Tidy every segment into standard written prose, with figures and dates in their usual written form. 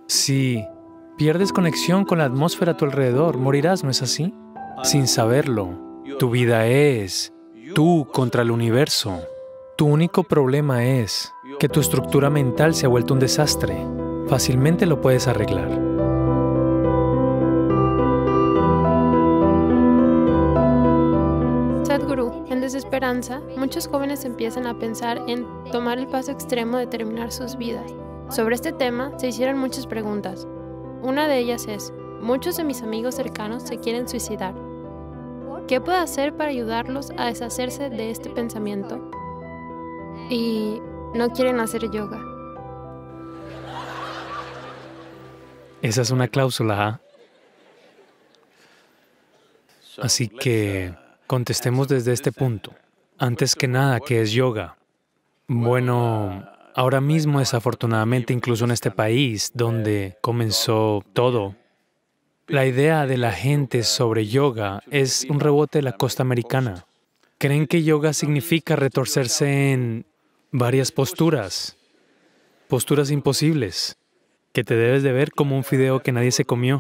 Si pierdes conexión con la atmósfera a tu alrededor, morirás, ¿no es así? Sin saberlo, tu vida es tú contra el universo. Tu único problema es que tu estructura mental se ha vuelto un desastre. Fácilmente lo puedes arreglar. Sadhguru, en desesperanza, muchos jóvenes empiezan a pensar en tomar el paso extremo de terminar sus vidas. Sobre este tema se hicieron muchas preguntas. Una de ellas es, muchos de mis amigos cercanos se quieren suicidar. ¿Qué puedo hacer para ayudarlos a deshacerse de este pensamiento? Y no quieren hacer yoga. Esa es una cláusula, ¿ah? Así que contestemos desde este punto. Antes que nada, ¿qué es yoga? Bueno, ahora mismo, desafortunadamente, incluso en este país, donde comenzó todo, la idea de la gente sobre yoga es un rebote de la costa americana. Creen que yoga significa retorcerse en varias posturas imposibles, que te debes de ver como un fideo que nadie se comió.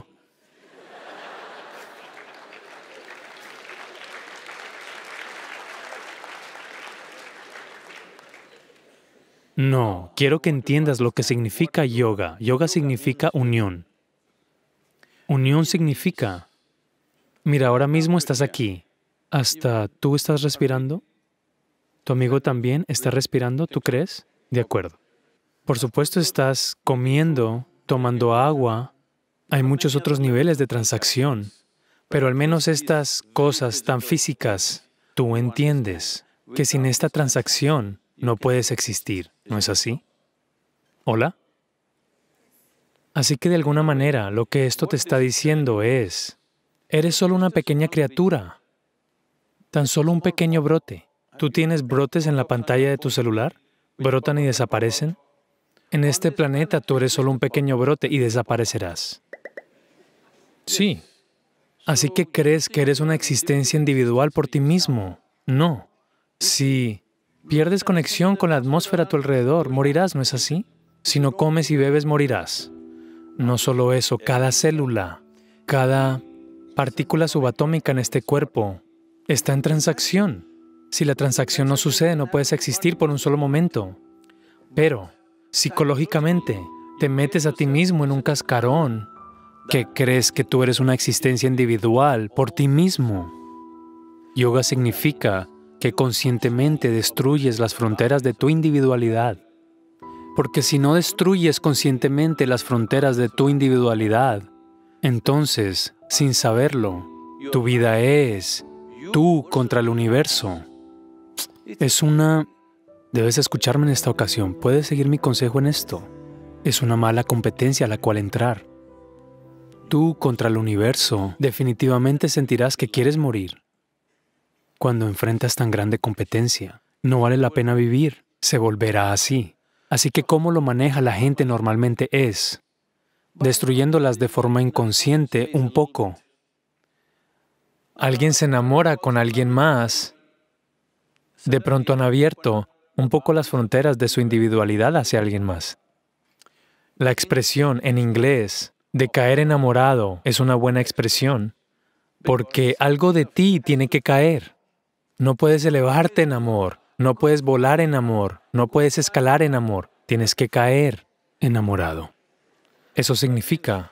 No, quiero que entiendas lo que significa yoga. Yoga significa unión. Unión significa, mira, ahora mismo estás aquí. ¿Hasta tú estás respirando? ¿Tu amigo también está respirando? ¿Tú crees? De acuerdo. Por supuesto, estás comiendo, tomando agua. Hay muchos otros niveles de transacción. Pero al menos estas cosas tan físicas, tú entiendes que sin esta transacción no puedes existir, ¿no es así? ¿Hola? Así que de alguna manera lo que esto te está diciendo es, eres solo una pequeña criatura, tan solo un pequeño brote. ¿Tú tienes brotes en la pantalla de tu celular? ¿Brotan y desaparecen? En este planeta tú eres solo un pequeño brote y desaparecerás. Sí. Así que crees que eres una existencia individual por ti mismo. No. Si pierdes conexión con la atmósfera a tu alrededor, morirás, ¿no es así? Si no comes y bebes, morirás. No solo eso, cada célula, cada partícula subatómica en este cuerpo está en transacción. Si la transacción no sucede, no puedes existir por un solo momento. Pero, psicológicamente, te metes a ti mismo en un cascarón que crees que tú eres una existencia individual por ti mismo. Yoga significa que conscientemente destruyes las fronteras de tu individualidad. Porque si no destruyes conscientemente las fronteras de tu individualidad, entonces, sin saberlo, tu vida es tú contra el universo. Debes escucharme en esta ocasión. ¿Puedes seguir mi consejo en esto? Es una mala competencia a la cual entrar. Tú contra el universo, definitivamente sentirás que quieres morir. Cuando enfrentas tan grande competencia, no vale la pena vivir, se volverá así. Así que cómo lo maneja la gente normalmente es destruyéndolas de forma inconsciente un poco. Alguien se enamora con alguien más. De pronto han abierto un poco las fronteras de su individualidad hacia alguien más. La expresión en inglés de caer enamorado es una buena expresión, porque algo de ti tiene que caer. No puedes elevarte en amor, no puedes volar en amor, no puedes escalar en amor, tienes que caer enamorado. Eso significa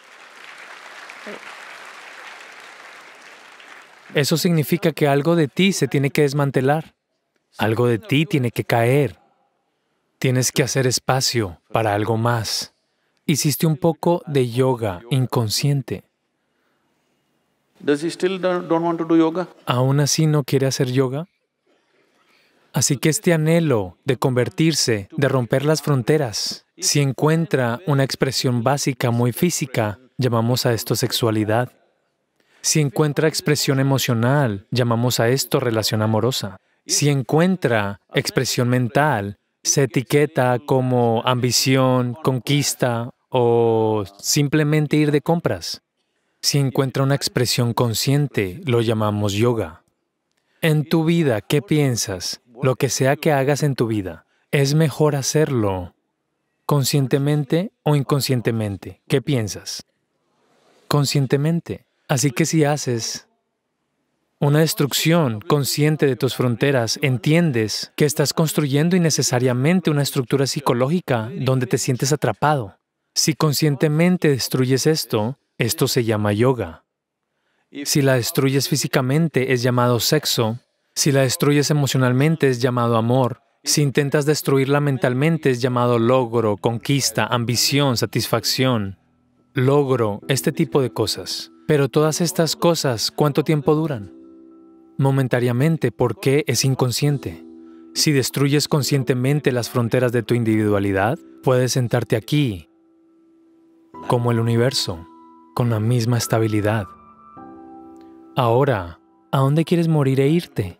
que algo de ti se tiene que desmantelar, algo de ti tiene que caer. Tienes que hacer espacio para algo más. Hiciste un poco de yoga inconsciente. Does he still don't want to do yoga? ¿Aún así no quiere hacer yoga? Así que este anhelo de convertirse, de romper las fronteras, si encuentra una expresión básica muy física, llamamos a esto sexualidad. Si encuentra expresión emocional, llamamos a esto relación amorosa. Si encuentra expresión mental, se etiqueta como ambición, conquista o simplemente ir de compras. Si encuentra una expresión consciente, lo llamamos yoga. En tu vida, ¿qué piensas? Lo que sea que hagas en tu vida, es mejor hacerlo ¿Conscientemente o inconscientemente? ¿Qué piensas? Conscientemente. Así que si haces una destrucción consciente de tus fronteras, entiendes que estás construyendo innecesariamente una estructura psicológica donde te sientes atrapado. Si conscientemente destruyes esto, esto se llama yoga. Si la destruyes físicamente, es llamado sexo. Si la destruyes emocionalmente, es llamado amor. Si intentas destruirla mentalmente, es llamado logro, conquista, ambición, satisfacción. Logro, este tipo de cosas. Pero todas estas cosas, ¿cuánto tiempo duran? Momentáneamente, porque es inconsciente. Si destruyes conscientemente las fronteras de tu individualidad, puedes sentarte aquí, como el universo, con la misma estabilidad. Ahora, ¿a dónde quieres morir e irte?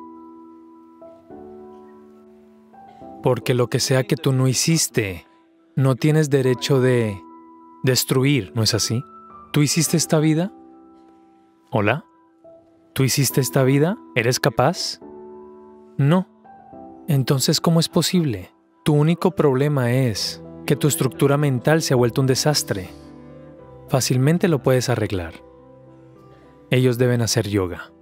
Porque lo que sea que tú no hiciste, no tienes derecho de destruir, ¿no es así? ¿Tú hiciste esta vida? ¿Hola? ¿Tú hiciste esta vida? ¿Eres capaz? No. Entonces, ¿cómo es posible? Tu único problema es que tu estructura mental se ha vuelto un desastre. Fácilmente lo puedes arreglar. Ellos deben hacer yoga.